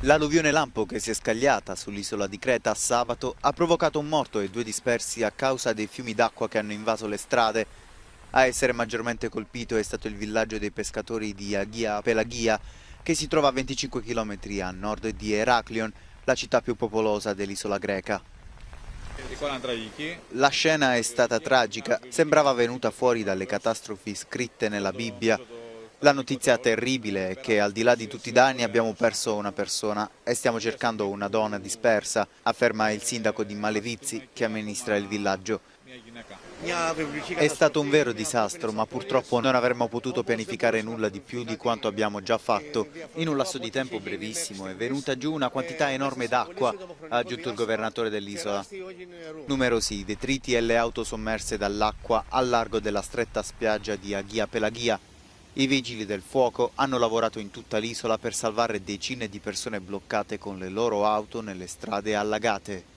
L'alluvione lampo che si è scagliata sull'isola di Creta sabato ha provocato un morto e 2 dispersi a causa dei fiumi d'acqua che hanno invaso le strade. A essere maggiormente colpito è stato il villaggio dei pescatori di Agia Pelagia, che si trova a 25 km a nord di Heraklion, la città più popolosa dell'isola greca. La scena è stata tragica, sembrava venuta fuori dalle catastrofi scritte nella Bibbia. La notizia terribile è che al di là di tutti i danni abbiamo perso una persona e stiamo cercando una donna dispersa, afferma il sindaco di Malevizi che amministra il villaggio. È stato un vero disastro, ma purtroppo non avremmo potuto pianificare nulla di più di quanto abbiamo già fatto. In un lasso di tempo brevissimo è venuta giù una quantità enorme d'acqua, ha aggiunto il governatore dell'isola. Numerosi i detriti e le auto sommerse dall'acqua al largo della stretta spiaggia di Agia Pelagia. I vigili del fuoco hanno lavorato in tutta l'isola per salvare decine di persone bloccate con le loro auto nelle strade allagate.